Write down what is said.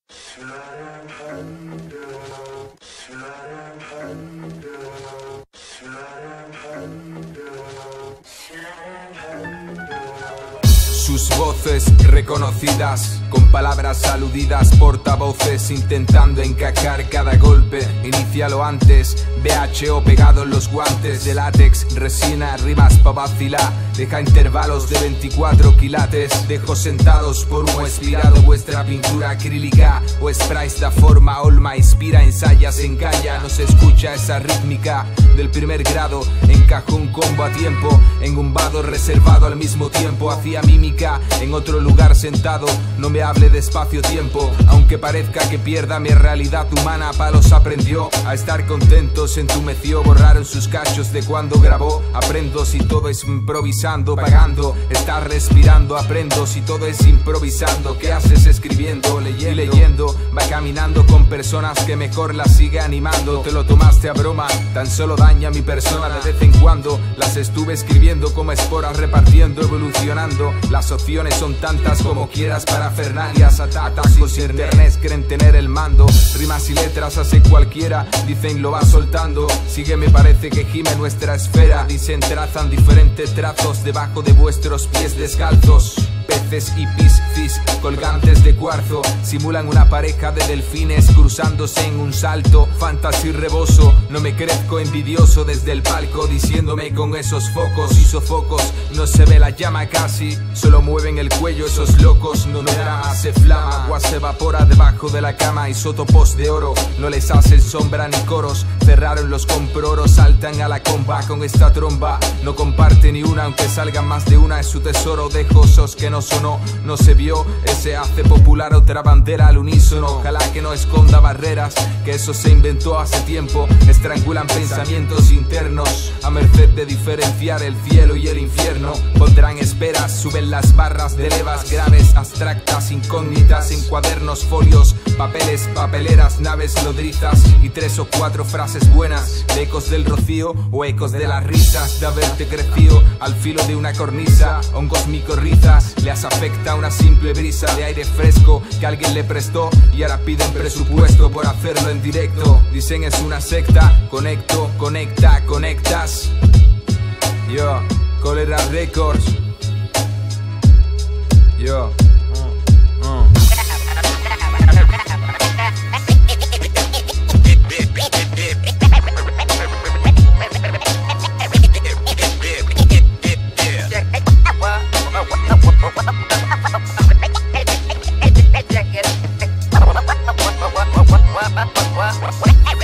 Sus voces reconocidas, con palabras aludidas, portavoces intentando encajar cada golpe. Inícialo antes, BHO pegado en los guantes de látex, resina, rimas pa' vacilar. Deja intervalos de 24 quilates. Dejo sentados por humo expirado vuestra pintura acrílica o sprays da forma, olma, inspira, ensaya, se encalla. No se escucha esa rítmica del primer grado. Encajo un combo a tiempo en un vado reservado al mismo tiempo. Hacía mímica en otro lugar sentado. No me hable de espacio-tiempo, aunque parezca que pierda mi realidad humana. Palos aprendió a estar contentos, entumeció, borraron sus cachos de cuando grabó. Aprendo si todo es improvisando, pagando, estar respirando. Aprendo si todo es improvisando. ¿Qué haces escribiendo, leyendo? Va caminando con personas que mejor las sigue animando. Te lo tomaste a broma, tan solo daña mi persona. De vez en cuando las estuve escribiendo como esporas, repartiendo, evolucionando. Las opciones son tantas como quieras, parafernalias, atajos, internet creen tener el mando. Rimas y letras hace cualquiera, dicen lo va soltando. Sigue, me parece que gime nuestra esfera. Dicen trazan diferentes trazos debajo de vuestros pies descalzos. Peces y piscis colgantes de cuarzo simulan una pareja de delfines cruzándose en un salto. Fantasy reboso, no me crezco envidioso desde el palco diciéndome con esos focos y sofocos. No se ve la llama casi, solo mueven el cuello esos locos. No me drama, se flama, agua se evapora debajo de la cama. Isótopos de oro, no les hacen sombra ni coros. Cerraron los comproros, saltan a la comba con esta tromba. No comparte ni una, aunque salgan más de una. Es su tesoro de josos que no sonó, no se vio. Ese hace popular otra bandera al unísono. Ojalá que no esconda barreras, que eso se inventó hace tiempo. Estrangulan pensamientos internos a merced de diferenciar el cielo y el infierno. Pondrán esperas, suben las barras de levas graves, abstractas, incógnitas en cuadernos, folios, papeles, papeleras, naves nodrizas y 3 o 4 frases buenas de ecos del rocío o ecos de las risas de haberte crecido al filo de una cornisa. Hongos micorrizas, les afecta una simple brisa de aire fresco que alguien le prestó y ahora piden presupuesto por hacerlo en directo. Dicen es una secta, conecto, conecta, conectas. Yo, Cólera Records. Yo. What?